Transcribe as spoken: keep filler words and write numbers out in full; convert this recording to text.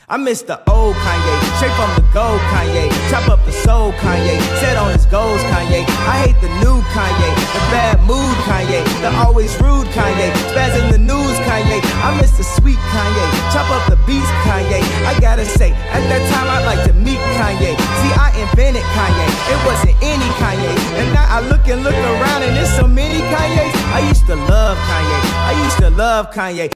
I miss the old Kanye, straight from the gold Kanye. Chop up the soul Kanye, set on his goals Kanye. I hate the new Kanye, the bad mood Kanye, the always rude Kanye, spaz in the news Kanye. I miss the sweet Kanye, chop up the beats Kanye. I gotta say, at that time I'd like to meet Kanye. See, I invented Kanye, it wasn't any Kanye. And now I look and look around and there's so many Kanyes. I used to love Kanye, I used to love Kanye.